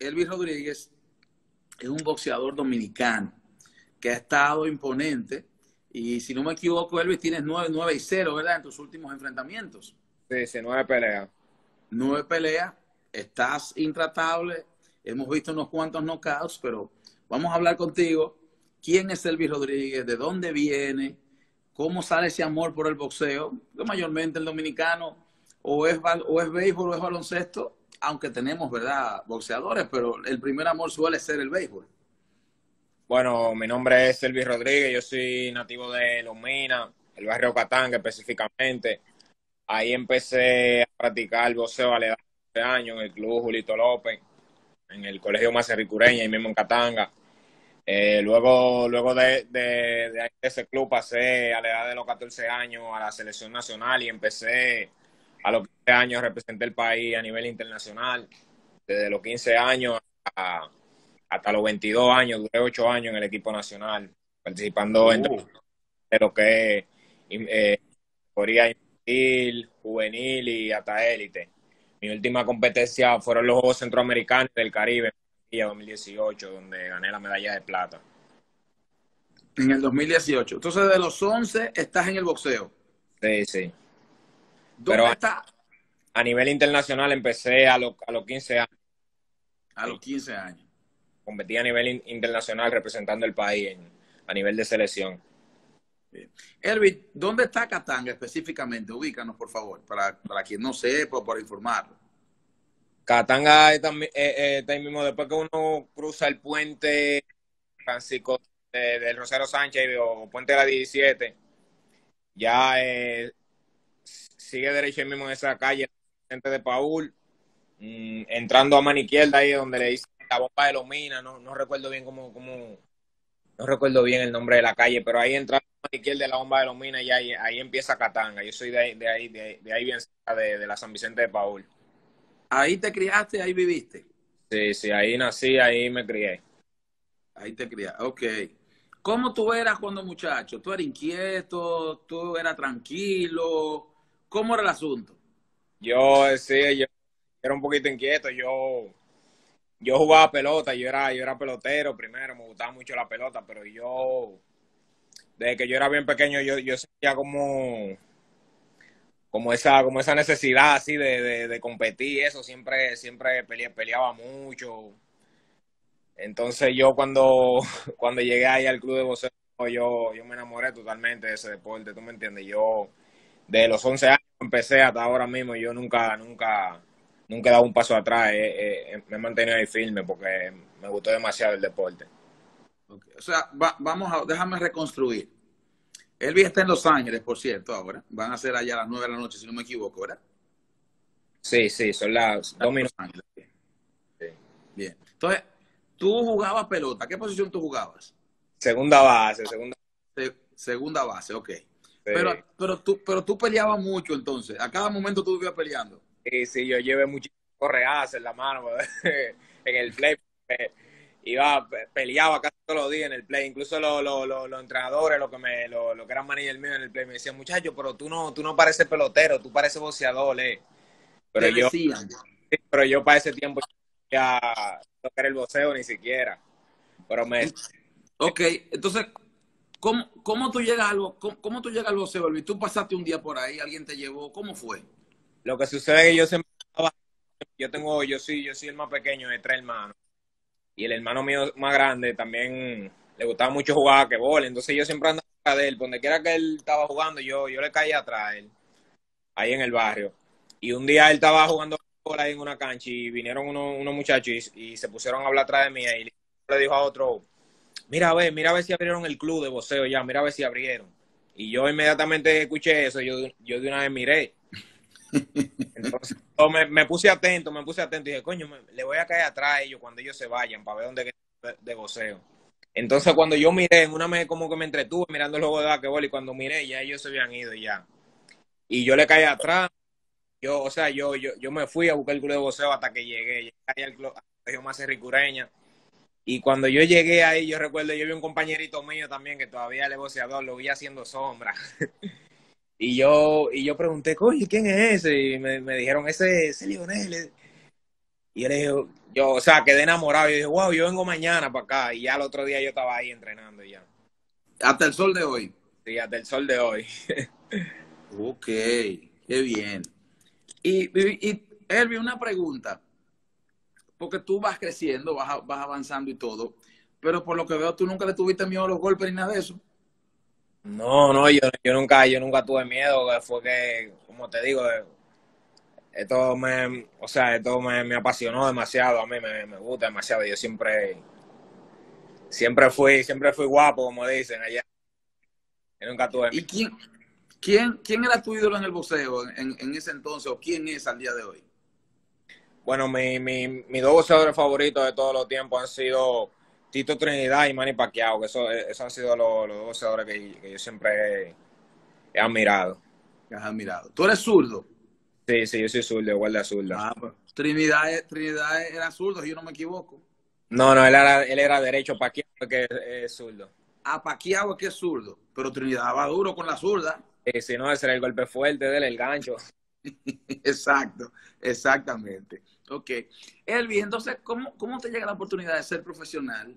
Elvis Rodríguez es un boxeador dominicano que ha estado imponente y si no me equivoco, Elvis, tienes 9-0, ¿verdad? En tus últimos enfrentamientos. Sí, sí, 9 peleas. 9 peleas, estás intratable, hemos visto unos cuantos knockouts, pero vamos a hablar contigo. ¿Quién es Elvis Rodríguez? ¿De dónde viene? ¿Cómo sale ese amor por el boxeo? Que mayormente el dominicano o es béisbol o es baloncesto, aunque tenemos, ¿verdad?, boxeadores, pero el primer amor suele ser el béisbol. Bueno, mi nombre es Elvis Rodríguez, yo soy nativo de Los Minas, el barrio Catanga específicamente. Ahí empecé a practicar boxeo a la edad de 12 años en el club Julito López, en el colegio Macerricureña, ahí mismo en Catanga. Luego de ese club pasé a la edad de los 14 años a la selección nacional y empecé a los 15 años, representé el país a nivel internacional. Desde los 15 años hasta los 22 años, duré 8 años en el equipo nacional, participando en Oh. de lo que es categoría infantil, juvenil y hasta élite. Mi última competencia fueron los Juegos Centroamericanos del Caribe en 2018, donde gané la medalla de plata. En el 2018. Entonces, de los 11 estás en el boxeo. Sí, sí. Pero ¿Dónde está? a nivel internacional empecé a los 15 años. A los 15 años. Competí a nivel internacional representando el país a nivel de selección. Bien. Elvis, ¿dónde está Catanga específicamente? Ubícanos, por favor, para quien no sepa, para informarlo. Catanga está ahí mismo, después que uno cruza el puente Francisco del Rosario Sánchez o puente de la 17, ya sigue derecho ahí mismo en esa calle, frente de Paul, entrando a mano izquierda ahí donde le dice la bomba de los Minas, no recuerdo bien no recuerdo bien el nombre de la calle, pero ahí entrando a mano izquierda de la bomba de los Minas y ahí empieza Catanga. Yo soy de ahí bien cerca de la San Vicente de Paul. Ahí te criaste, ahí viviste. Sí, sí, ahí nací, ahí me crié. Ahí te criaste. Ok. ¿Cómo tú eras cuando muchacho? ¿Tú eras inquieto? ¿Tú eras tranquilo? ¿Cómo era el asunto? Yo era un poquito inquieto, yo jugaba pelota, yo era pelotero primero, me gustaba mucho la pelota, pero desde que yo era bien pequeño, yo sentía como esa necesidad así de competir, eso, siempre peleaba mucho. Entonces yo cuando llegué ahí al club de boxeo, yo me enamoré totalmente de ese deporte, ¿tú me entiendes? Yo de los 11 años empecé hasta ahora mismo, yo nunca he dado un paso atrás, me he mantenido ahí firme porque me gustó demasiado el deporte. Okay. O sea, déjame reconstruir. Elvis está en Los Ángeles, por cierto, ahora. Van a ser allá a las 9 de la noche, si no me equivoco, ¿verdad? Sí, sí, son las Está dos en Los minutos. Ángeles. Bien. Sí. Bien. Entonces, tú jugabas pelota. ¿Qué posición tú jugabas? Segunda base, segunda Segunda base, ok. base. Pero tú peleabas mucho entonces. A cada momento tú vivías peleando. Sí, sí, yo llevé muchísimos correazos en la mano en el play. Peleaba casi todos los días en el play. Incluso los entrenadores, lo que eran manager mío en el play, me decían, muchacho, pero tú no pareces pelotero, tú pareces boxeador, Pero Te yo, decían. pero yo para ese tiempo ya no quería el boxeo ni siquiera. Pero Ok, entonces, ¿cómo tú llegas cómo tú llegas al boxeo, Elvis? Tú pasaste un día por ahí, alguien te llevó. ¿Cómo fue? lo que sucede es que yo siempre yo soy el más pequeño de 3 hermanos. Y el hermano mío más grande también le gustaba mucho jugar a basquetbol, entonces yo siempre andaba atrás de él, donde quiera que él estaba jugando, yo le caía atrás a él, ahí en el barrio. Y un día él estaba jugando basquetbol ahí en una cancha y vinieron unos muchachos y se pusieron a hablar atrás de mí y le dijo a otro, mira a ver si abrieron el club de boxeo ya, mira a ver si abrieron. Y yo inmediatamente escuché eso, yo de una vez miré. Entonces yo me puse atento y dije, coño, le voy a caer atrás a ellos cuando ellos se vayan para ver dónde de voceo. Entonces cuando yo miré, en una me como que me entretuve mirando el juego de basquetbol y cuando miré ya ellos se habían ido ya. Y yo le caí atrás, o sea, yo me fui a buscar el club de voceo hasta que llegué ahí al club, colegio Macerricureña. Y cuando yo llegué ahí, yo recuerdo, yo vi un compañerito mío también que todavía es boxeador, lo vi haciendo sombra. Y yo pregunté, oye, ¿quién es ese? Y me dijeron, ese es Lionel. Y él dijo, yo, o sea, quedé enamorado. Y dije, wow, yo vengo mañana para acá. Y ya el otro día yo estaba ahí entrenando ya. Hasta el sol de hoy. Sí, hasta el sol de hoy. Ok, qué bien. Y Elvi, una pregunta, porque tú vas creciendo, vas avanzando y todo, pero por lo que veo tú nunca le tuviste miedo a los golpes ni nada de eso. No, no, yo nunca tuve miedo. Fue que, como te digo, esto me apasionó demasiado. A mí me gusta demasiado. Yo siempre fui guapo, como dicen allá. Yo nunca tuve ¿Y miedo. quién era tu ídolo en el boxeo en ese entonces o quién es al día de hoy? Bueno, mis dos boxeadores favoritos de todos los tiempos han sido Tito Trinidad y Manny Pacquiao, que esos han sido los dos boxeadores que yo siempre he admirado. Que has admirado. ¿Tú eres zurdo? Sí, sí, yo soy zurdo, igual de zurda. Ah, pues. Trinidad era zurdo, si yo no me equivoco. No, no, él era derecho, Pacquiao que es zurdo. A Pacquiao es que es zurdo, pero Trinidad va duro con la zurda. Si no, ese era el golpe fuerte de él, el gancho. Exacto, exactamente. Ok. Elvi, entonces, ¿cómo te llega la oportunidad de ser profesional?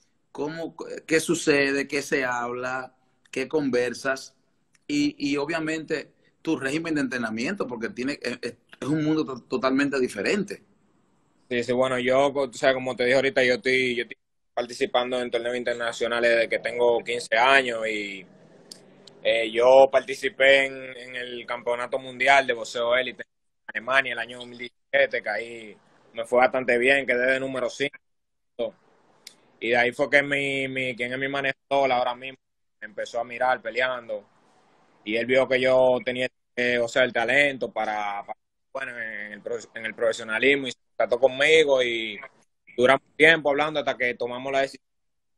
¿Qué sucede? ¿Qué se habla? ¿Qué conversas? Y obviamente tu régimen de entrenamiento, porque es un mundo totalmente diferente. Sí, sí, bueno, yo, o sea, como te dije ahorita, yo estoy participando en torneos internacionales desde que tengo 15 años y yo participé en el Campeonato Mundial de Boxeo Élite en Alemania el año 2017, que ahí me fue bastante bien, quedé de número 5. Y de ahí fue que quien es mi manejador ahora mismo me empezó a mirar peleando. Y él vio que yo tenía, o sea, el talento bueno, en el profesionalismo y se trató conmigo y duramos tiempo hablando hasta que tomamos la decisión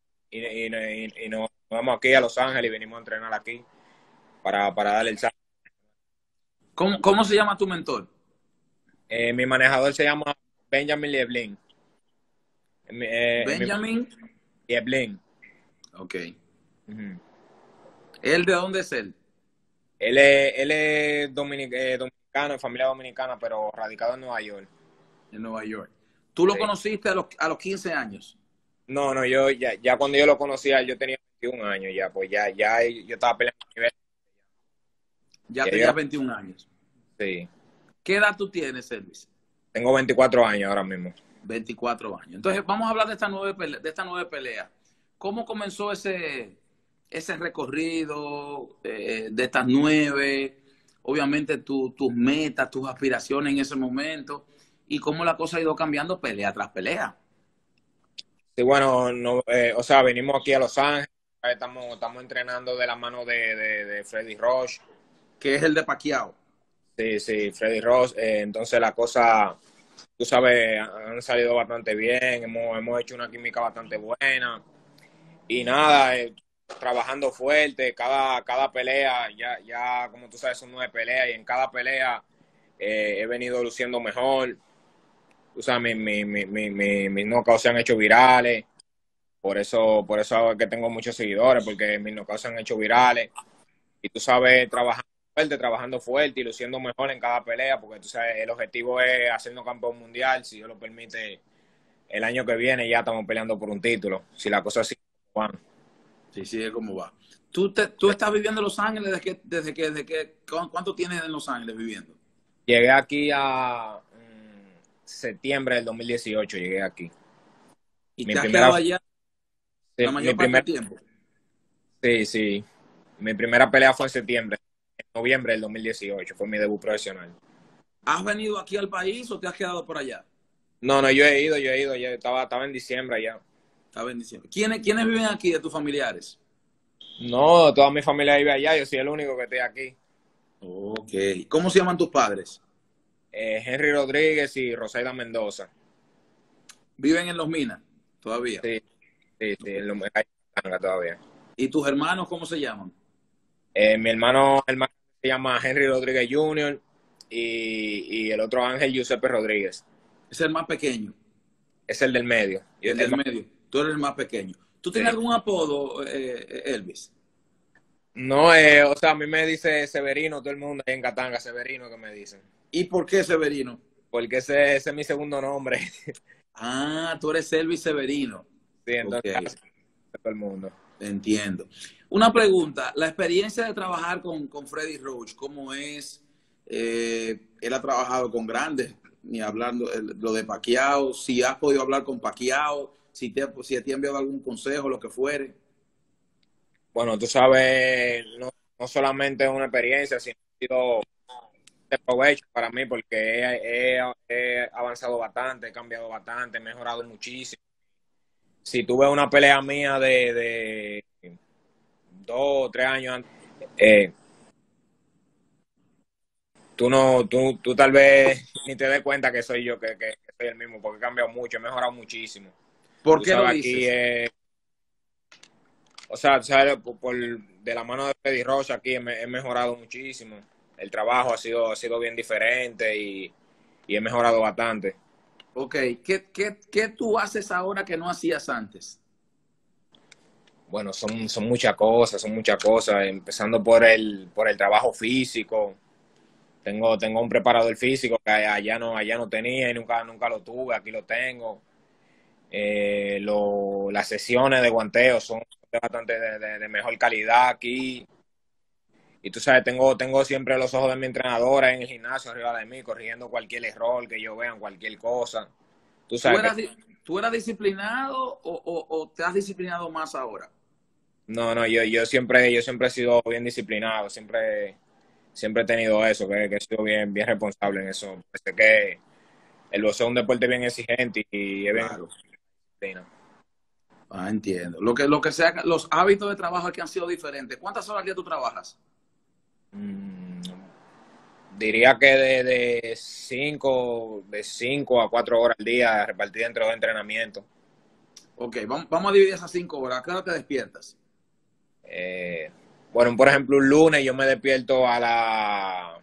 y nos vamos aquí a Los Ángeles y venimos a entrenar aquí para darle el salto. ¿Cómo se llama tu mentor? Mi manejador se llama Benjamin Lieblin. Benjamin. Lieblin. Ok. Ujú. ¿Él de dónde es él? Él es dominicano, de familia dominicana, pero radicado en Nueva York. En Nueva York. ¿Tú lo Sí. conociste a los 15 años? No, no, yo ya cuando yo lo conocía, yo tenía 21 años ya, pues ya yo estaba peleando a nivel. Ya Ya yo tenías era, 21 años. sí, ¿Qué edad tú tienes, Elvis? tengo 24 años ahora mismo. 24 años. Entonces, vamos a hablar de esta nueva pelea. ¿Cómo comenzó ese recorrido de estas 9? Obviamente tus metas, tus aspiraciones en ese momento y cómo la cosa ha ido cambiando pelea tras pelea. Sí, bueno, no, o sea, venimos aquí a Los Ángeles, estamos entrenando de la mano de Freddy Roach. Que es el de Pacquiao. Sí, sí, Freddy Roach. Entonces la cosa, tú sabes, han salido bastante bien, hemos hecho una química bastante buena. Y nada, trabajando fuerte, cada pelea, ya como tú sabes, son 9 peleas y en cada pelea he venido luciendo mejor. Tú sabes, mis knockouts se han hecho virales, por eso es que tengo muchos seguidores, porque mis knockouts se han hecho virales. Y tú sabes, trabajando fuerte y luciendo mejor en cada pelea, porque tú sabes, el objetivo es hacernos campeón mundial, si Dios lo permite, el año que viene ya estamos peleando por un título, si la cosa sigue, bueno. Sí, sí, es como va. ¿Tú estás viviendo en Los Ángeles ¿cuánto tienes en Los Ángeles viviendo? Llegué aquí a septiembre del 2018, llegué aquí. ¿Y Mi te has primera, quedado allá sí, la mayor parte del tiempo? sí, sí, mi primera pelea fue en septiembre, en noviembre del 2018, fue mi debut profesional. ¿Has venido aquí al país o te has quedado por allá? No, no, yo he ido, ya estaba en diciembre allá. Está bendiciendo. ¿Quiénes viven aquí de tus familiares? No, toda mi familia vive allá, yo soy el único que estoy aquí. Ok. ¿Cómo se llaman tus padres? Henry Rodríguez y Rosaida Mendoza. ¿Viven en Los Minas todavía? Sí, sí, sí, Ok. en Tanga todavía. ¿Y tus hermanos cómo se llaman? Mi hermano se llama Henry Rodríguez Jr. y el otro Ángel Giuseppe Rodríguez. Es el más pequeño, Es el del medio. el del medio. Tú eres el más pequeño. ¿Tú Sí. tienes algún apodo, Elvis? No, o sea, a mí me dice Severino, todo el mundo ahí en Catanga, Severino que me dicen. ¿Y por qué Severino? porque ese es mi segundo nombre. Ah, tú eres Elvis Severino. Sí, Ok, entonces casi todo el mundo. entiendo. Una pregunta, la experiencia de trabajar con Freddy Roach, ¿cómo es? Él ha trabajado con grandes, ni hablando lo de Pacquiao, si has podido hablar con Pacquiao, si te ha enviado algún consejo, lo que fuere. Bueno, tú sabes, no solamente es una experiencia, sino ha sido de provecho para mí porque he avanzado bastante, he cambiado bastante, he mejorado muchísimo. Si tú ves una pelea mía de 2 o 3 años antes, eh, tú tal vez ni te des cuenta que soy yo, que soy el mismo, porque he cambiado mucho, he mejorado muchísimo. ¿Por Tú qué lo sabes, aquí, dices? o sea, tú sabes, de la mano de Freddy Rocha aquí he mejorado muchísimo. El trabajo ha sido bien diferente y he mejorado bastante. Ok, ¿qué tú haces ahora que no hacías antes? Bueno, son son muchas cosas, empezando por el trabajo físico. Tengo un preparador físico que allá no tenía y nunca lo tuve, aquí lo tengo. Las sesiones de guanteo son bastante de mejor calidad aquí. Y tú sabes, tengo siempre los ojos de mi entrenadora en el gimnasio arriba de mí, corrigiendo cualquier error que yo vea, cualquier cosa. Tú ¿Tú sabes que eras, tú eras disciplinado o te has disciplinado más ahora? no, yo siempre he sido bien disciplinado, siempre he tenido eso, que he sido bien responsable en eso. Sé que el boxeo es un deporte bien exigente y es bien Claro. disciplina. Ah, entiendo. Lo que sea, los hábitos de trabajo aquí han sido diferentes. ¿Cuántas horas al día tú trabajas? Mm, diría que de cinco a 4 horas al día repartida entre 2 entrenamientos. Ok, vamos a dividir esas 5 horas. ¿A qué hora te despiertas? Eh, bueno, por ejemplo, un lunes yo me despierto a las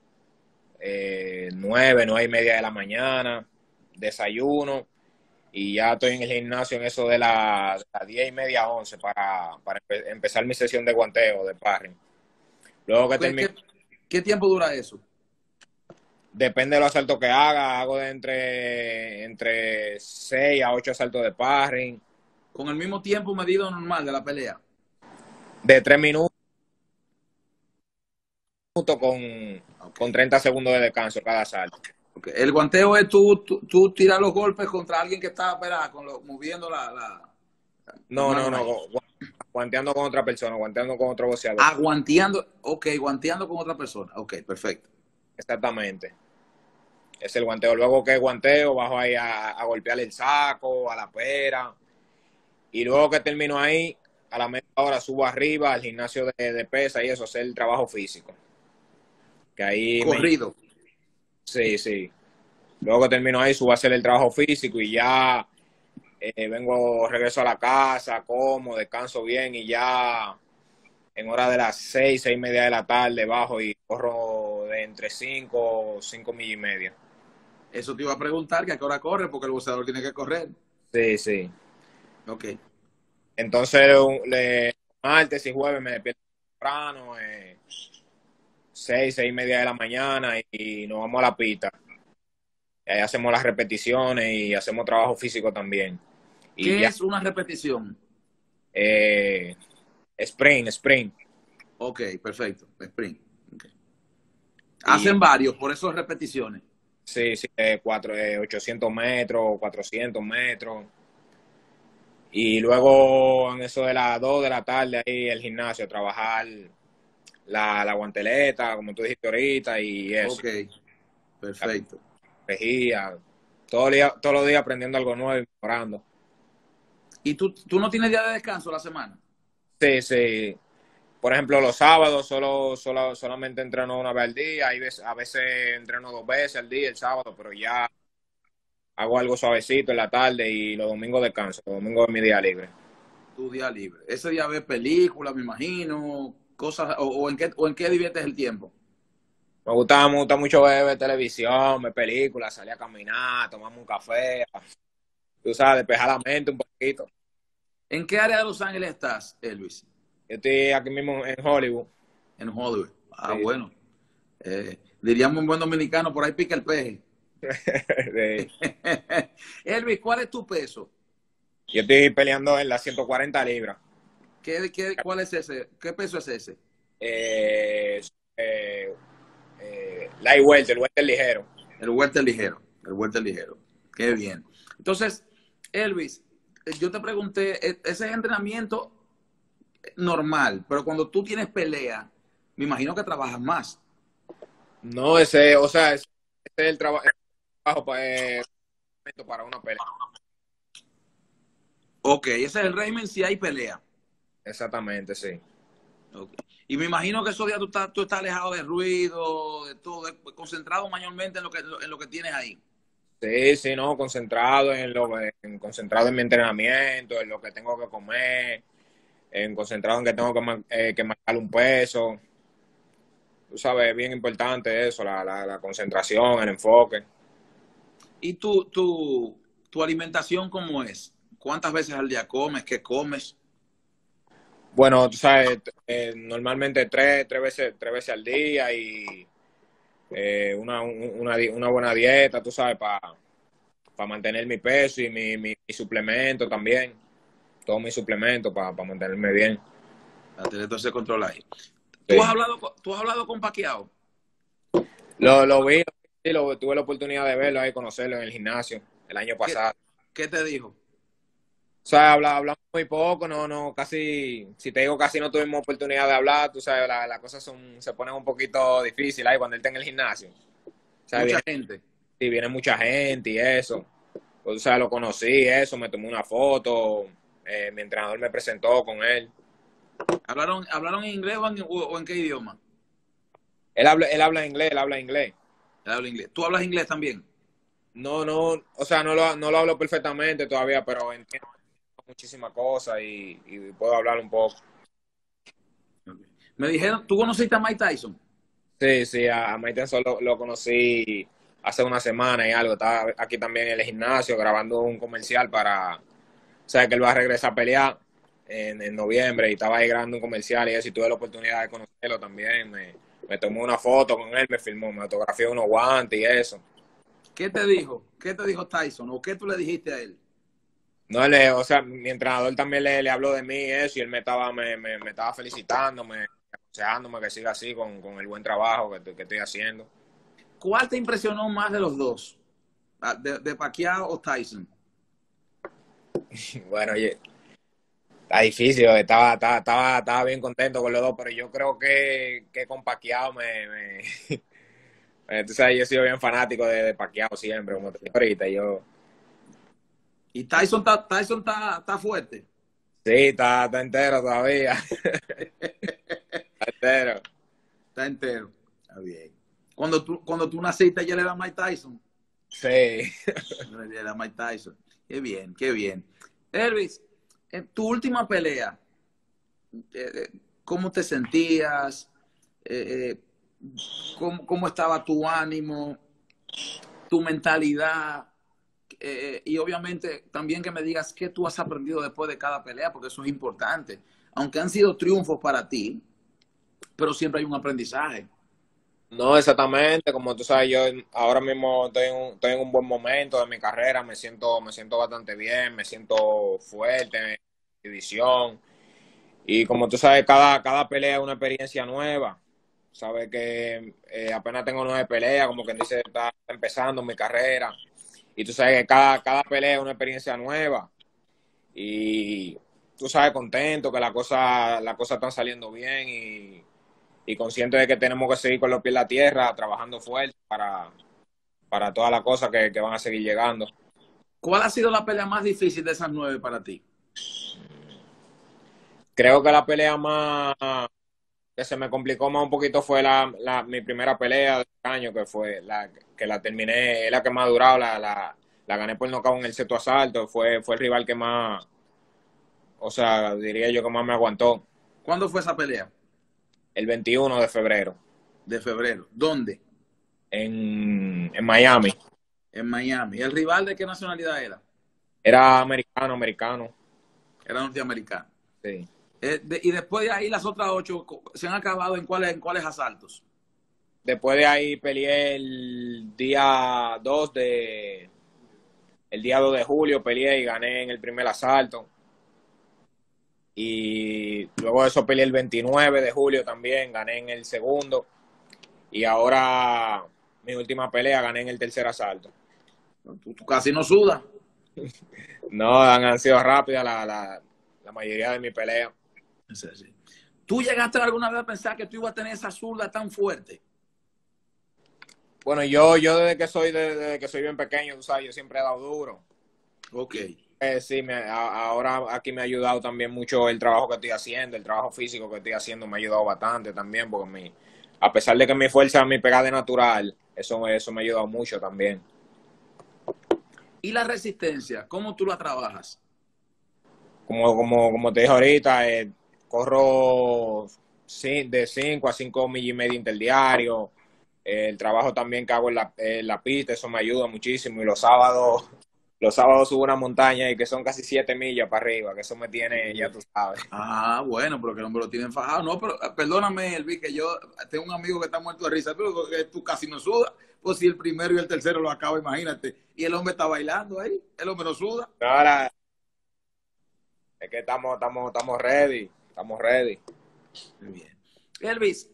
9:30 de la mañana, desayuno y ya estoy en el gimnasio en eso de las 10:30, 11 para empezar mi sesión de guanteo, de sparring. Luego que ¿Qué, termino, qué- qué tiempo dura eso? depende de los asaltos que haga, hago de entre 6 a 8 asaltos de sparring, Con el mismo tiempo medido normal de la pelea. de 3 minutos Ok, con 30 segundos de descanso cada asalto. ok. El guanteo es tú tirar los golpes contra alguien que está, ¿verdad? Moviendo las No, manos no, ahí. guanteando con otra persona, guanteando con otro boxeador. Ah, guanteando, ok, guanteando con otra persona. Ok, perfecto. Exactamente. Es el guanteo. Luego que guanteo, bajo ahí a golpear el saco, a la pera. Y luego que termino ahí, a la media hora subo arriba al gimnasio de pesa y eso, hacer el trabajo físico. Que ahí Corrido. sí, sí. Luego que termino ahí, subo a hacer el trabajo físico y ya regreso a la casa, como, descanso bien y ya en hora de las 6:30 de la tarde bajo y corro de entre 5 millas y media. Eso te iba a preguntar que a qué hora corre, porque el boxeador tiene que correr. Sí, sí. Ok. Entonces, martes y jueves me despierto temprano, 6:30 de la mañana y nos vamos a la pista. Y ahí hacemos las repeticiones y hacemos trabajo físico también. Y ¿Qué ya, es una repetición? eh, sprint. Ok, perfecto. Sprint. Ok. Y Hacen varios, por eso repeticiones. sí, sí, 800 metros, 400 metros. Y luego en eso de las 2 de la tarde ahí el gimnasio, trabajar la guanteleta, como tú dijiste ahorita, y eso. Ok, perfecto. Energía, todos los días aprendiendo algo nuevo y mejorando. ¿Y tú no tienes día de descanso la semana? Sí, sí. Por ejemplo, los sábados solamente entreno una vez al día, a veces entreno 2 veces al día el sábado, pero ya hago algo suavecito en la tarde y los domingos descanso. Los domingos es mi día libre. Tu día libre. Ese día ves películas, me imagino, cosas, o en qué diviertes el tiempo. Me gusta mucho ver televisión, ver películas, salir a caminar, tomarme un café, tú sabes, despejar la mente un poquito. ¿En qué área de Los Ángeles estás, Elvis? Yo estoy aquí mismo en Hollywood. En Hollywood. Ah, Sí, bueno. Diríamos un buen dominicano, por ahí pica el peje. Sí. Elvis, ¿cuál es tu peso? Yo estoy peleando en las 140 libras. ¿Cuál es ese? ¿Qué peso es ese? Eh, eh, Light welter, el welter ligero. El welter ligero. El welter ligero. Qué bien. Entonces, Elvis, yo te pregunté, ese es entrenamiento normal, pero cuando tú tienes pelea, me imagino que trabajas más. No, ese, o sea, ese es el trabajo para una pelea. Ok, ese es el régimen si hay pelea. Exactamente, sí. Okay. Y me imagino que esos días tú estás alejado de ruido, de todo, concentrado mayormente en lo que tienes ahí. Sí, sí, no, concentrado en mi entrenamiento, en lo que tengo que comer, concentrado en que tengo que marcar un peso. Tú sabes, es bien importante eso, la concentración, el enfoque. ¿Y tu alimentación cómo es? ¿Cuántas veces al día comes? ¿Qué comes? Bueno, tú sabes, normalmente tres veces al día y una buena dieta, tú sabes, para mantener mi peso y mi suplemento también. Todos mis suplementos para mantenerme bien. Para tener todo ese control ahí. ¿Tú has Sí. hablado, tú has hablado con Pacquiao? Lo vi, sí, tuve la oportunidad de verlo ahí, conocerlo en el gimnasio el año ¿Qué, pasado. qué te dijo? O sea, hablamos muy poco, casi, si te digo casi no tuvimos oportunidad de hablar, tú sabes, las cosas se ponen un poquito difíciles ahí cuando él está en el gimnasio. O sea, Mucha gente. viene mucha gente y eso. Pues, o sea, lo conocí, eso, me tomé una foto, mi entrenador me presentó con él. ¿Hablaron en inglés o en qué idioma? Él habla inglés, él habla inglés. Él habla inglés. ¿Tú hablas inglés también? No, o sea, no lo hablo perfectamente todavía, pero entiendo muchísimas cosas y puedo hablar un poco. Okay. Me dijeron, ¿tú conociste a Mike Tyson? Sí, sí, a Mike Tyson lo conocí hace una semana y algo. Estaba aquí también en el gimnasio grabando un comercial para, o sea, que él va a regresar a pelear en noviembre y estaba ahí grabando un comercial y eso, y tuve la oportunidad de conocerlo también. Me tomé una foto con él, me filmó, me autografió unos guantes y eso. ¿Qué te dijo? ¿Qué te dijo Tyson? ¿O qué tú le dijiste a él? No, o sea, mi entrenador también le habló de mí y eso, y él me estaba felicitando, aconsejándome que siga así con el buen trabajo que estoy haciendo. ¿Cuál te impresionó más de los dos? ¿De Pacquiao o Tyson? Bueno, oye, está difícil, estaba bien contento con los dos, pero yo creo que con Pacquiao tú sabes, yo he sido bien fanático de Pacquiao siempre, como te digo ahorita, ¿Y Tyson está fuerte? sí, está entero todavía, está entero. Está entero. Está bien. Cuando tú naciste, ya le era Mike Tyson. Sí. Ya era Mike Tyson. Qué bien, qué bien. Elvis, en tu última pelea, ¿cómo te sentías? Eh, ¿cómo estaba tu ánimo, tu mentalidad? Y obviamente también que me digas qué tú has aprendido después de cada pelea, porque eso es importante. Aunque han sido triunfos para ti, pero siempre hay un aprendizaje. No, exactamente, como tú sabes, yo ahora mismo estoy en un buen momento de mi carrera, me siento bastante bien, me siento fuerte en división y como tú sabes, cada pelea es una experiencia nueva, sabes que apenas tengo 9 peleas, como quien dice, está empezando mi carrera y tú sabes que cada pelea es una experiencia nueva y tú sabes, contento que las cosas están saliendo bien y consciente de que tenemos que seguir con los pies en la tierra, trabajando fuerte para todas las cosas que van a seguir llegando. ¿Cuál ha sido la pelea más difícil de esas 9 para ti? Creo que la pelea más que se me complicó más un poquito fue mi primera pelea del año, que fue la que la terminé, es la que más ha durado, la gané por nocaut en el sexto asalto, fue el rival que más, o sea, diría yo que más me aguantó, ¿Cuándo fue esa pelea? el 21 de febrero, De febrero. ¿Dónde? en Miami. En Miami. ¿El rival de qué nacionalidad era? Era americano, Era norteamericano. sí. Y después de ahí las otras 8 se han acabado en cuáles asaltos. después de ahí peleé el día 2 de julio peleé y gané en el primer asalto. Y luego de eso peleé el 29 de julio también, gané en el segundo. Y ahora mi última pelea gané en el tercer asalto. Tú casi no sudas. No, han sido rápidas la mayoría de mis peleas. Sí, sí. ¿Tú llegaste alguna vez a pensar que tú ibas a tener esa zurda tan fuerte? Bueno, yo desde que soy bien pequeño, tú sabes, yo siempre he dado duro. Ok. Sí, ahora aquí me ha ayudado también mucho el trabajo que estoy haciendo, el trabajo físico que estoy haciendo me ha ayudado bastante también, porque a pesar de que mi fuerza, mi pegada es natural, eso me ha ayudado mucho también. ¿Y la resistencia? ¿Cómo tú la trabajas? Como te dije ahorita, corro de 5 a 5 millas y media interdiario. El trabajo también que hago en la pista, eso me ayuda muchísimo. Y los sábados subo una montaña y que son casi 7 millas para arriba, que eso me tiene, ya tú sabes. Ah, bueno, porque no me lo tienen fajado. No, pero perdóname, Elvi, que yo tengo un amigo que está muerto de risa, pero que tú casi no sudas. Pues si el primero y el tercero lo acaba, imagínate. Y el hombre está bailando ahí, el hombre no suda. Ahora, es que estamos ready, estamos ready. Muy bien. Elvis,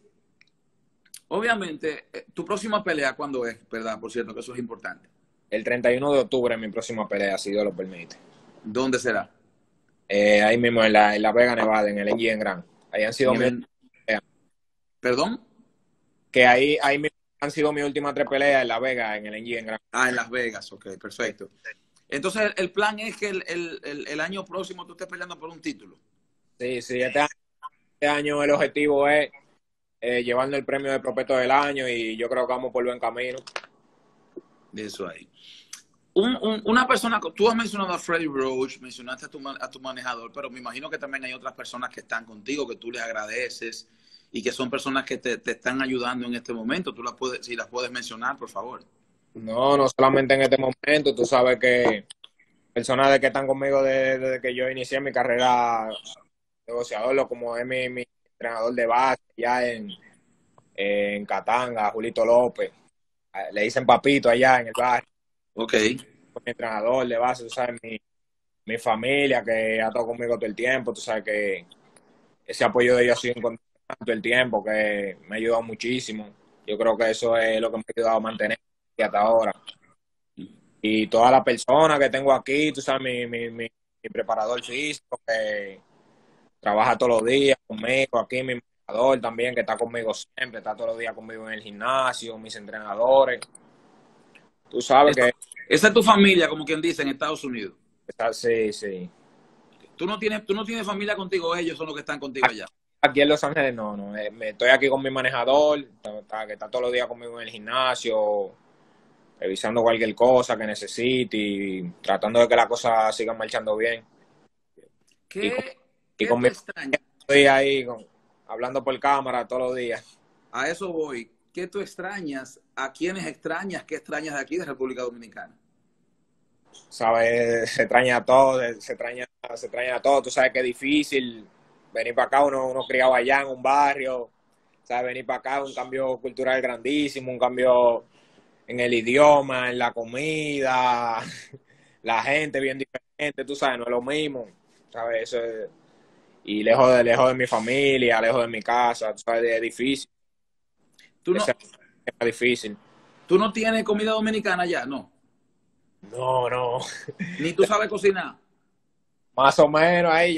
obviamente, tu próxima pelea, ¿cuándo es? ¿Verdad? Por cierto, que eso es importante. El 31 de octubre es mi próxima pelea, si Dios lo permite. ¿Dónde será? Ahí mismo en la Vega, Nevada, en el NGN Grand. Ahí han sido ¿Perdón? Que ahí mismo han sido mis últimas 3 peleas en La Vega, en el NGN Grand. Ah, en Las Vegas, ok, perfecto. Entonces, el plan es que el año próximo tú estés peleando por un título. Sí, este año el objetivo es llevarnos el premio de prospecto del año y yo creo que vamos por buen camino. Eso ahí. Una persona, tú has mencionado a Freddie Roach, mencionaste a tu manejador, pero me imagino que también hay otras personas que están contigo, que tú les agradeces y que son personas que te están ayudando en este momento. Tú si las puedes mencionar, por favor. No solamente en este momento, tú sabes que personas que están conmigo desde que yo inicié mi carrera negociador, como es mi entrenador de base ya en Catanga, Julito López, le dicen Papito allá en el barrio. Ok. Mi entrenador de base, tú sabes, mi familia que ha estado conmigo todo el tiempo, tú sabes que ese apoyo de ellos ha sido incondicional todo el tiempo, que me ha ayudado muchísimo. Yo creo que eso es lo que me ha ayudado a mantener hasta ahora. Y todas las personas que tengo aquí, tú sabes, mi preparador físico que trabaja todos los días conmigo, aquí mi entrenador también que está conmigo siempre, está todos los días conmigo en el gimnasio, mis entrenadores. Tú sabes que... Esa es tu familia, como quien dice, en Estados Unidos. Sí. ¿Tú no tienes familia contigo? Ellos son los que están contigo allá. Aquí en Los Ángeles no. Estoy aquí con mi manejador, que está todos los días conmigo en el gimnasio, revisando cualquier cosa que necesite y tratando de que las cosas sigan marchando bien. ¿Qué con te extraña? Estoy ahí hablando por cámara todos los días. A eso voy. ¿Qué tú extrañas? ¿A quiénes extrañas? ¿Qué extrañas de aquí, de República Dominicana? ¿Sabes? Se extraña todo, se extraña todo. Tú sabes que es difícil venir para acá, uno criado allá en un barrio, ¿sabes? Venir para acá, un cambio cultural grandísimo, un cambio en el idioma, en la comida, la gente bien diferente, tú sabes, no es lo mismo, ¿sabes? Eso es, y lejos de mi familia, lejos de mi casa, tú sabes, es difícil. Es difícil. ¿Tú no tienes comida dominicana allá? No. No. ¿Ni tú sabes cocinar? Más o menos ahí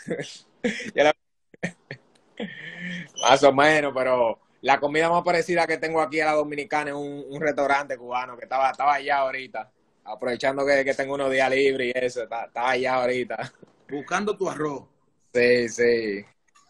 más o menos, pero la comida más parecida que tengo aquí a la dominicana es un restaurante cubano que estaba allá ahorita, aprovechando que tengo unos días libres y eso, estaba allá ahorita. Buscando tu arroz. Sí.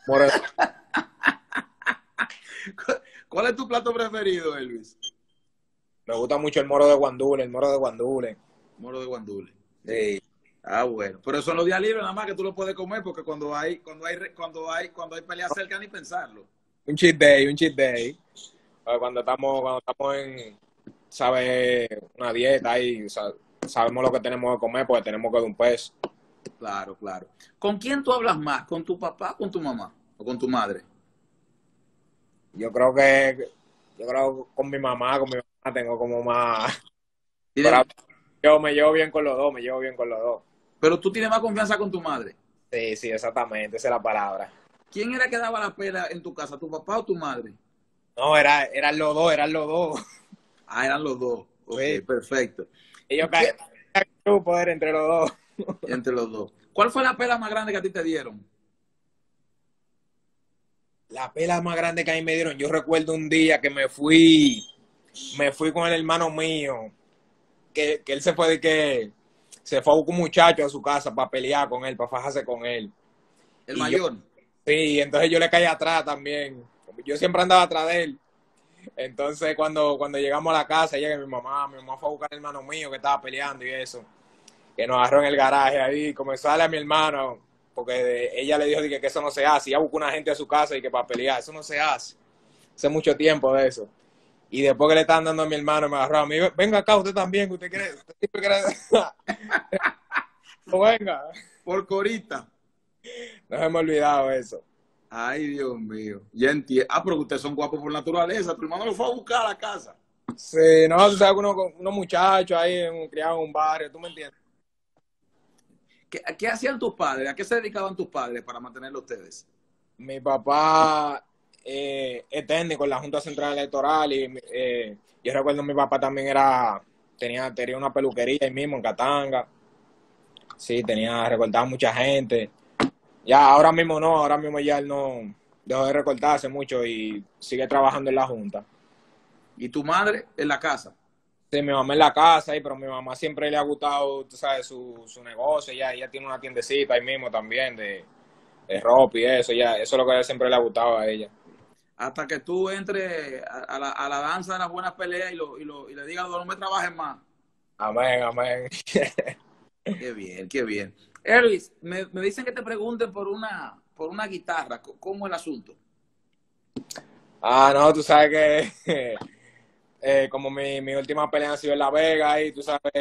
¿Cuál es tu plato preferido, Elvis? Me gusta mucho el moro de guandule. Moro de guandule. Sí. Ah, bueno. Pero eso en los días libres nada más que tú lo puedes comer porque cuando hay peleas cerca ni pensarlo. Un cheat day. Cuando estamos en, ¿sabes? Una dieta y sabemos lo que tenemos que comer porque tenemos que dar un peso. Claro. ¿Con quién tú hablas más? ¿Con tu papá o con tu mamá? ¿O con tu madre? Yo creo que Yo creo que con mi mamá tengo como más... Pero Tiene- yo me llevo bien con los dos, me llevo bien con los dos. pero tú tienes más confianza con tu madre. Sí, sí, exactamente, esa es la palabra. ¿Quién era que daba la pela en tu casa, tu papá o tu madre? No, eran los dos, eran los dos. Ah, eran los dos. Ok, Sí, perfecto. ellos ¿Qué? caen en poder entre los dos. Entre los dos. ¿Cuál fue la pela más grande que a ti te dieron? La pela más grande que a mí me dieron, yo recuerdo un día que me fui con el hermano mío, que él se fue de que se fue a buscar un muchacho a su casa para pelear con él, para fajarse con él. El Y yo, mayor. sí, entonces yo le caí atrás también. Yo siempre andaba atrás de él. Entonces cuando llegamos a la casa, llega mi mamá fue a buscar al hermano mío que estaba peleando y eso, que nos agarró en el garaje ahí, comenzó a darle a mi hermano, porque ella le dijo que eso no se hace, ya buscó una gente a su casa y que para pelear, eso no se hace. Hace mucho tiempo de eso. Y después que le estaban dando a mi hermano, me agarró a mí, venga acá usted también, que usted siempre quiere... No, venga. Por Corita. No se me ha olvidado eso. Ay, Dios mío. Ya entiendo. Ah, pero ustedes son guapos por naturaleza. Tu hermano lo fue a buscar a la casa. Sí, no, tú sabes, unos muchachos ahí criados en un barrio, ¿tú me entiendes? ¿Qué hacían tus padres? ¿A qué se dedicaban tus padres para mantenerlo ustedes? Mi papá es técnico en la Junta Central Electoral y yo recuerdo mi papá también tenía una peluquería ahí mismo en Catanga. Sí, recortaba mucha gente. Ya, ahora mismo no, ahora mismo ya él no dejó de recortarse mucho y sigue trabajando en la Junta. ¿Y tu madre en la casa? Sí, mi mamá en la casa, pero mi mamá siempre le ha gustado, tú sabes, su negocio. Ella tiene una tiendecita ahí mismo también de ropa y eso. Eso es lo que siempre le ha gustado a ella. Hasta que tú entres a la danza de las buenas peleas y le digas, no me trabajes más. Amén, amén. Qué bien, qué bien. Elvis, me dicen que te pregunten por una guitarra. ¿Cómo es el asunto? Ah, no, tú sabes que como mi última pelea ha sido en La Vega y tú sabes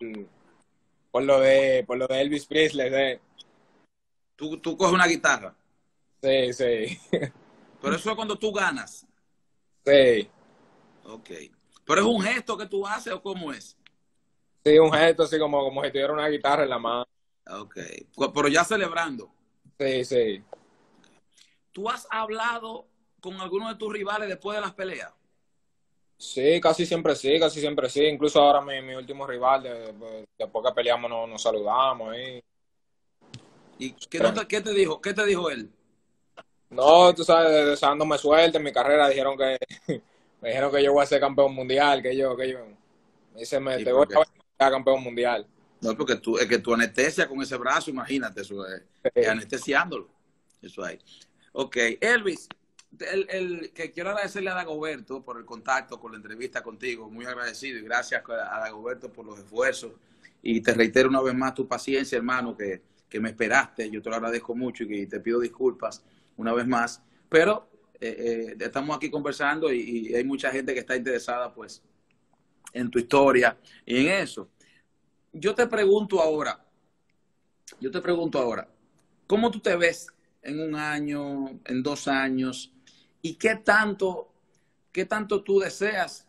por lo de Elvis Presley, Tú coges una guitarra. sí, sí, Pero eso es cuando tú ganas. sí, Ok. ¿Pero es un gesto que tú haces o cómo es? sí, un gesto así como si tuviera una guitarra en la mano, Ok. Pero ya celebrando. sí, sí, ¿Tú has hablado con alguno de tus rivales después de las peleas? sí, casi siempre sí, incluso ahora mi último rival, después que peleamos nos saludamos ¿Y qué te dijo? ¿Qué te dijo él? no, tú sabes, deseándome suerte en mi carrera, me dijeron que yo voy a ser campeón mundial, me dice, Sí, te voy porque, a ser campeón mundial. no, porque es que tú anestesia con ese brazo, imagínate, eso es Sí. anestesiándolo. Eso ahí. Ok, Elvis, que quiero agradecerle a Dagoberto por el contacto, por la entrevista contigo, muy agradecido y gracias a Dagoberto por los esfuerzos y te reitero una vez más tu paciencia, hermano, que me esperaste, yo te lo agradezco mucho y te pido disculpas una vez más, pero estamos aquí conversando y hay mucha gente que está interesada pues en tu historia y en eso. Yo te pregunto ahora, yo te pregunto ahora, ¿cómo tú te ves en un año, en 2 años? ¿Y qué tanto tú deseas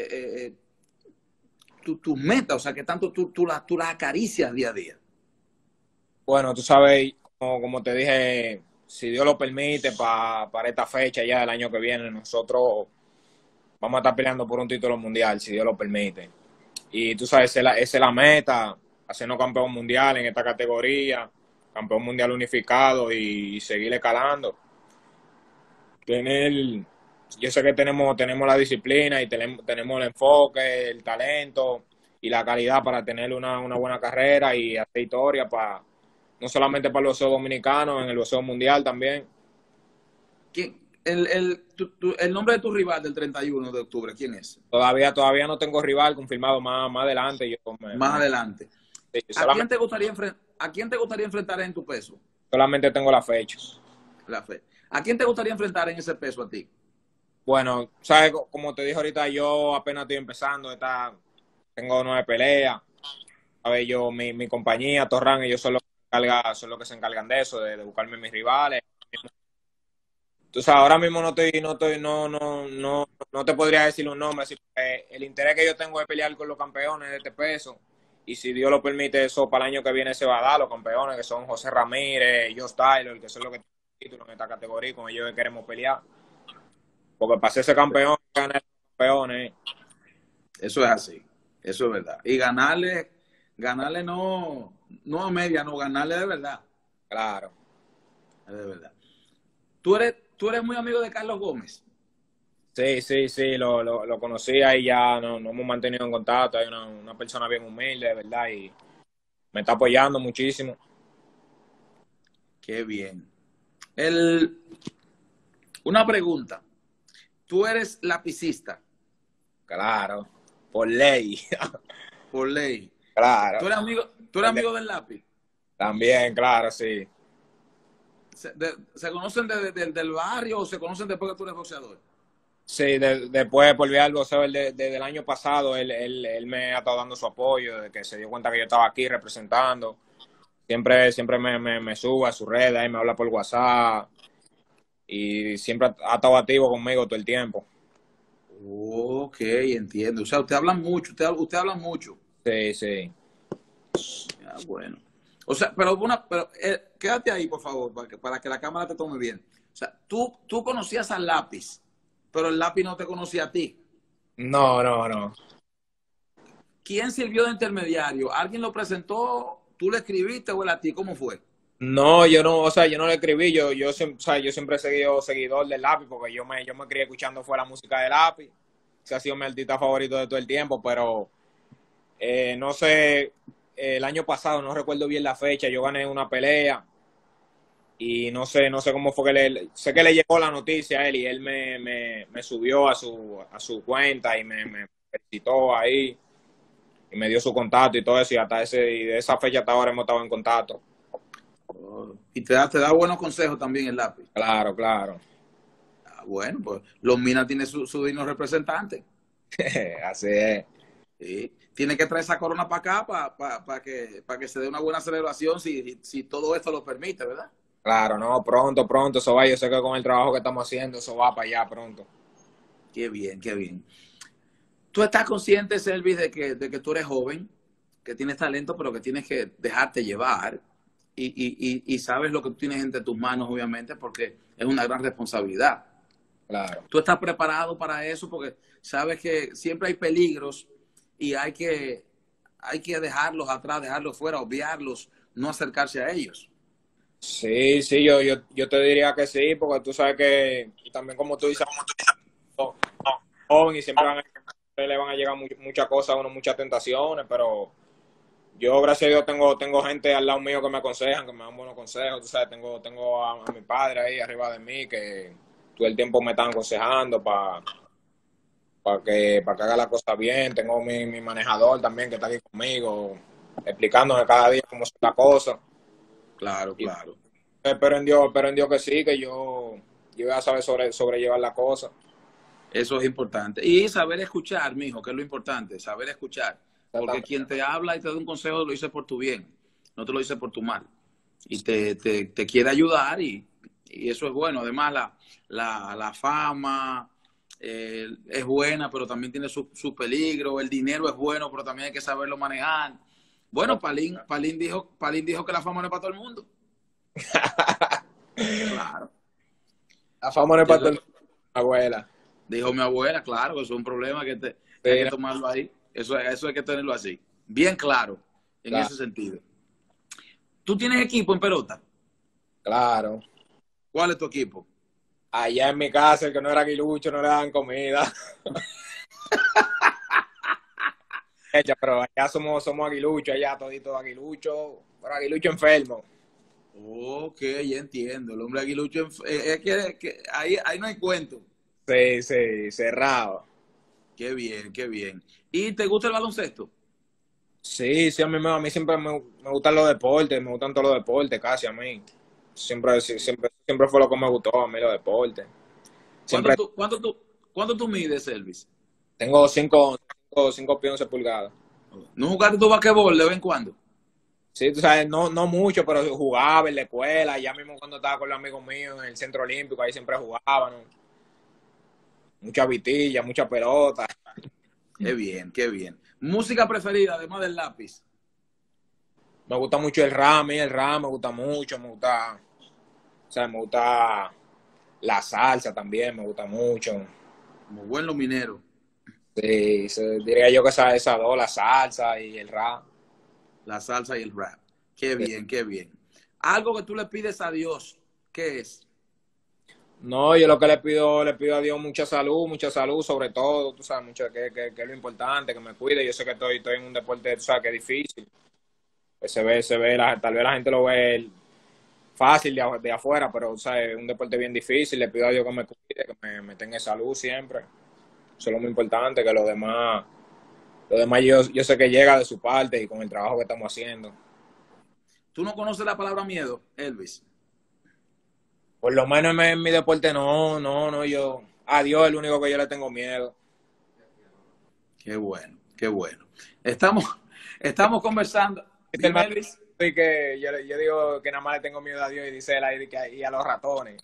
tus metas? O sea, ¿qué tanto tú las acaricias día a día? Bueno, tú sabes, como te dije, si Dios lo permite, para esta fecha ya del año que viene, nosotros vamos a estar peleando por un título mundial, si Dios lo permite. Y tú sabes, esa es la meta, hacernos campeón mundial en esta categoría, campeón mundial unificado y seguir escalando. Tener, yo sé que tenemos la disciplina y tenemos el enfoque, el talento y la calidad para tener una buena carrera y hacer historia no solamente para el boxeo dominicano, en el boxeo mundial también. El nombre de tu rival del 31 de octubre, ¿quién es? Todavía no tengo rival confirmado más adelante. Más adelante. Sí, ¿A quién te gustaría enfrentar en tu peso? solamente tengo la fecha. La fe. ¿A quién te gustaría enfrentar en ese peso a ti? Bueno, sabes, como te dije ahorita, yo apenas estoy empezando, tengo 9 peleas. A ver, mi compañía, Torran, ellos son los que se encargan de eso, de buscarme mis rivales. Tú sabes, ahora mismo no no te podría decir un nombre, así que el interés que yo tengo es pelear con los campeones de este peso. Y si Dios lo permite, eso para el año que viene se va a dar. Los campeones que son José Ramírez, Josh Taylor, que son los que tienen títulos en esta categoría, con ellos que queremos pelear. Porque para ser ese campeón, ganar campeones. Eso es así, eso es verdad. Y ganarle no a media, no, ganarle de verdad. Claro. De verdad. ¿Tú eres muy amigo de Carlos Gómez? Sí, lo conocí ahí, ya nos hemos mantenido en contacto. Hay una persona bien humilde, de verdad, y me está apoyando muchísimo. Qué bien. Una pregunta. ¿Tú eres lapicista? Claro, por ley. Por ley. Claro. ¿Tú eres amigo del lápiz? También, claro, sí. ¿Se conocen del barrio o se conocen después que tú eres boxeador? Sí, después volví al boxeo desde el año pasado. Él me ha estado dando su apoyo, desde que se dio cuenta que yo estaba aquí representando. Siempre me sube a su red, ahí me habla por WhatsApp y siempre ha estado activo conmigo todo el tiempo. Ok, entiendo. O sea, usted habla mucho, usted habla mucho. Sí. Ah, bueno. O sea, pero quédate ahí, por favor, para que la cámara te tome bien. O sea, tú conocías al lápiz, pero el lápiz no te conocía a ti. No. ¿Quién sirvió de intermediario? ¿Alguien lo presentó? ¿Tú le escribiste o él a ti? ¿Cómo fue? No, yo no, yo no le escribí, yo siempre he seguido seguidor del lápiz, porque yo me crié escuchando fue la música del lápiz. Ese ha sido mi artista favorito de todo el tiempo, pero no sé, el año pasado, no recuerdo bien la fecha, yo gané una pelea y no sé cómo fue sé que le llegó la noticia a él y él me subió a su cuenta y me felicitó ahí y me dio su contacto y todo eso, y de esa fecha hasta ahora hemos estado en contacto. Y te da buenos consejos también el lápiz. Claro. Ah, bueno, pues los Minas tiene su digno representante. Así es. Sí. Tiene que traer esa corona para acá para que se dé una buena celebración si todo esto lo permite, ¿verdad? Claro, no, pronto, eso va. Yo sé que con el trabajo que estamos haciendo, eso va para allá pronto. Qué bien, qué bien. ¿Tú estás consciente, Selvis, de que tú eres joven, que tienes talento, pero que tienes que dejarte llevar y sabes lo que tú tienes entre tus manos, obviamente, porque es una gran responsabilidad? Claro. ¿Tú estás preparado para eso? Porque sabes que siempre hay peligros y hay que dejarlos atrás, dejarlos fuera, obviarlos, no acercarse a ellos. Sí, yo te diría que sí, porque tú sabes que también como tú dices, joven y le van a llegar muchas cosas, a uno, muchas tentaciones, pero yo, gracias a Dios, tengo gente al lado mío que me aconsejan, que me dan buenos consejos. Tú sabes, tengo a mi padre ahí arriba de mí que todo el tiempo me están aconsejando para que haga la cosa bien. Tengo mi manejador también que está aquí conmigo, explicándome cada día cómo es la cosa. Claro. Espero en Dios que sí, que yo voy a saber sobrellevar la cosa. Eso es importante. Y saber escuchar, mijo, que es lo importante, saber escuchar. Porque quien te habla y te da un consejo lo dice por tu bien, no te lo dice por tu mal. Y te quiere ayudar y eso es bueno. Además, la fama es buena, pero también tiene su peligro. El dinero es bueno, pero también hay que saberlo manejar. Bueno, Palín dijo que la fama no es para todo el mundo. Claro. La fama no es para todo el mundo, abuela. Dijo mi abuela, claro, que eso es un problema que hay que tomarlo ahí. Eso hay que tenerlo así. Bien claro, en ese sentido. ¿Tú tienes equipo en pelota? Claro. ¿Cuál es tu equipo? Allá en mi casa, el que no era aguilucho, no le daban comida. Pero allá somos aguiluchos, allá todito aguilucho, pero aguilucho enfermo. Ok, ya entiendo. El hombre aguilucho es que ahí no hay cuento. Sí, cerrado. Qué bien, qué bien. ¿Y te gusta el baloncesto? Sí, a mí siempre me gustan los deportes, me gustan todos los deportes, casi a mí. Siempre fue lo que me gustó a mí, los deportes. ¿Cuánto tú mides, Elvis? Tengo 5 pies 11 pulgadas. ¿No jugaste tu basquetbol de vez en cuando? Sí, tú sabes, no mucho, pero jugaba en la escuela, ya mismo cuando estaba con los amigos míos en el Centro Olímpico, ahí siempre jugaba, ¿no? mucha vitilla, mucha pelota. Qué bien, qué bien. Música preferida, además del lápiz. Me gusta mucho el rap me gusta mucho, o sea, me gusta la salsa también, me gusta mucho. Como buen minero. Sí, diría yo que esa dos, la salsa y el rap. La salsa y el rap. Qué bien, qué bien. Algo que tú le pides a Dios, ¿qué es? No, yo lo que le pido a Dios mucha salud sobre todo, tú sabes, mucho que es lo importante, que me cuide. Yo sé que estoy en un deporte, tú sabes, que es difícil. Que tal vez la gente lo ve fácil de afuera, pero, o sea, es un deporte bien difícil. Le pido a Dios que me cuide, que me tenga salud siempre. Eso es lo muy importante, que lo demás yo sé que llega de su parte y con el trabajo que estamos haciendo. ¿Tú no conoces la palabra miedo, Elvis? Por lo menos en mi deporte no, a Dios es el único que yo le tengo miedo. Qué bueno, qué bueno. Estamos, estamos conversando. Este Dime, hermano, Elvis. y que yo digo que nada más le tengo miedo a Dios y dice él ahí y a los ratones.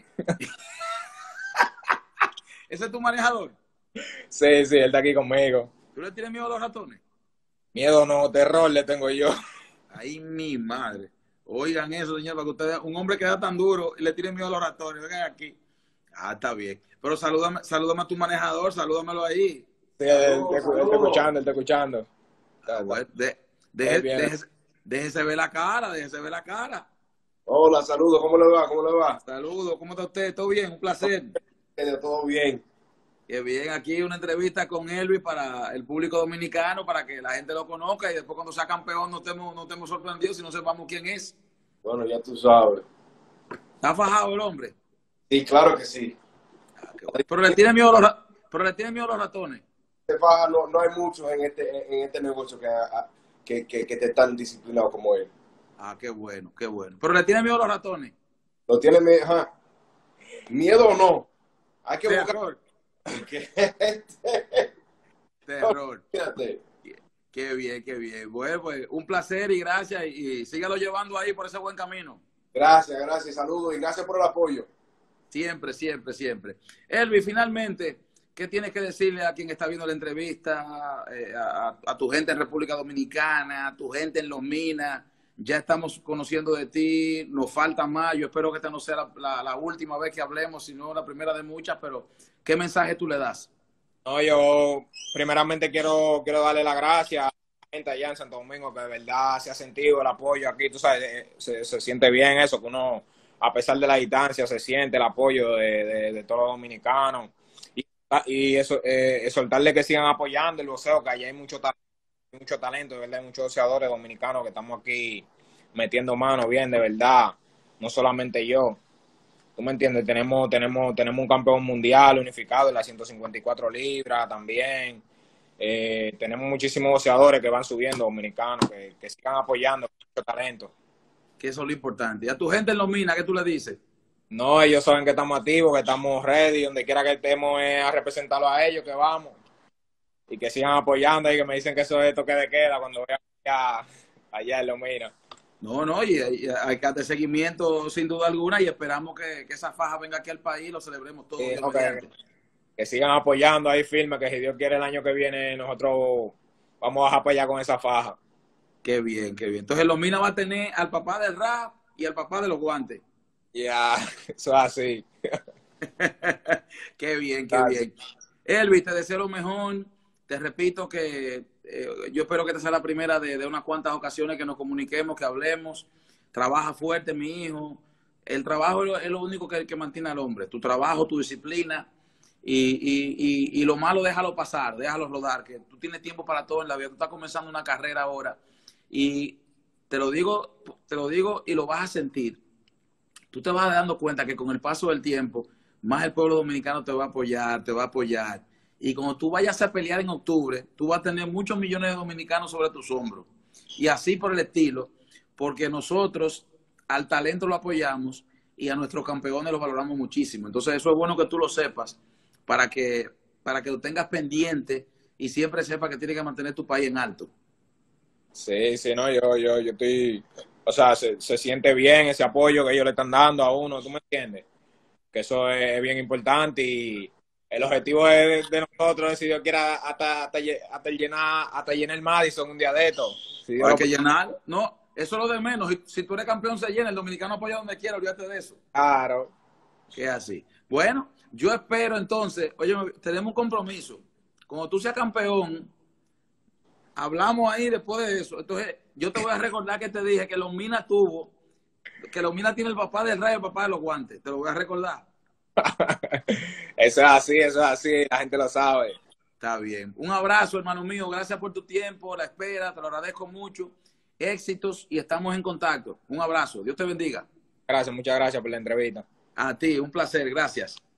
¿Ese es tu manejador? Sí, él está aquí conmigo. ¿Tú le tienes miedo a los ratones? Miedo no, terror le tengo yo. Ay, mi madre. Oigan eso, señor, para que ustedes, un hombre que da tan duro y le tiene miedo a los ratones, vengan aquí. Ah, está bien. Pero salúdame a tu manejador, salúdamelo ahí. Sí, él está escuchando, él está escuchando. Ah, bueno, déjese ver la cara, déjese ver la cara. Hola, saludos, ¿cómo le va? ¿Cómo le va? Saludos, ¿cómo está usted? ¿Todo bien? Un placer. Todo bien. Qué bien, aquí una entrevista con Elvis para el público dominicano, para que la gente lo conozca y después cuando sea campeón no estemos sorprendidos si no sepamos quién es. Bueno, ya tú sabes. ¿Está fajado el hombre? Sí, claro que sí. Ah, pero le tiene miedo a los ratones. No hay muchos en este negocio que te tan disciplinado como él. Ah, qué bueno, qué bueno. Pero le tiene miedo a los ratones. ¿No tiene miedo o no? Hay que Terror. Terror. Fíjate. Qué bien, qué bien. Bueno, pues un placer y gracias y sígalo llevando ahí por ese buen camino. Gracias, saludos y gracias por el apoyo. Siempre, siempre, siempre. Elvis, finalmente, ¿qué tienes que decirle a quien está viendo la entrevista, a tu gente en República Dominicana, a tu gente en Los Minas? Ya estamos conociendo de ti, nos falta más. Yo espero que esta no sea la última vez que hablemos, sino la primera de muchas, pero ¿qué mensaje tú le das? No, yo primeramente quiero darle las gracias a la gente allá en Santo Domingo, que de verdad se ha sentido el apoyo aquí, tú sabes, se siente bien eso, que uno, a pesar de la distancia, se siente el apoyo de todos los dominicanos. Y eso, exhortarle que sigan apoyando el boxeo, que allá hay mucho talento, de verdad, hay muchos boxeadores dominicanos que estamos aquí metiendo mano bien, de verdad, no solamente yo. ¿Tú me entiendes? Tenemos un campeón mundial unificado en las 154 libras también. Tenemos muchísimos boxeadores que van subiendo dominicanos, que sigan apoyando, mucho talento. Que eso es lo importante. Y a tu gente en Los Minas, ¿qué tú le dices? No, ellos saben que estamos activos, que estamos ready, donde quiera que estemos a representarlo a ellos, que vamos. Y que sigan apoyando y que me dicen que eso es toque de queda cuando vean allá en Los Minas. No, y hay que hacer seguimiento sin duda alguna y esperamos que esa faja venga aquí al país y lo celebremos todos. Que sigan apoyando ahí firme, que si Dios quiere el año que viene nosotros vamos a apoyar con esa faja. Qué bien, qué bien. Entonces Lomina va a tener al papá del rap y al papá de los guantes. Ya, eso es así. Qué bien, qué bien. Elvis, te deseo lo mejor. Te repito que yo espero que esta sea la primera de unas cuantas ocasiones que nos comuniquemos, que hablemos. Trabaja fuerte, mi hijo. El trabajo es lo único que mantiene al hombre. Tu trabajo, tu disciplina y lo malo déjalo pasar, déjalo rodar, que tú tienes tiempo para todo en la vida. Tú estás comenzando una carrera ahora y te lo digo y lo vas a sentir. Tú te vas dando cuenta que con el paso del tiempo, más el pueblo dominicano te va a apoyar, te va a apoyar. Y cuando tú vayas a pelear en octubre, tú vas a tener muchos millones de dominicanos sobre tus hombros. Y así por el estilo, porque nosotros al talento lo apoyamos y a nuestros campeones los valoramos muchísimo. Entonces eso es bueno que tú lo sepas para que lo tengas pendiente y siempre sepas que tienes que mantener tu país en alto. Sí, no, yo estoy, o sea, se siente bien ese apoyo que ellos le están dando a uno, ¿tú me entiendes? Que eso es bien importante y El objetivo es de nosotros, si Dios quiere, hasta llenar el Madison un día de esto. Si Dios Hay lo que llenar. No, eso es lo de menos. Si tú eres campeón, se llena. El dominicano apoya donde quiera, olvídate de eso. claro. Que es así. Bueno, yo espero entonces, oye, tenemos un compromiso. Cuando tú seas campeón, hablamos ahí después de eso. Entonces, yo te voy a recordar que te dije que los Minas tiene el papá del Rayo, el papá de los guantes. Te lo voy a recordar. Eso es así, la gente lo sabe. Está bien. Un abrazo, hermano mío. Gracias por tu tiempo, la espera. Te lo agradezco mucho. Éxitos y estamos en contacto. Un abrazo. Dios te bendiga. Gracias, muchas gracias por la entrevista. A ti, un placer. Gracias.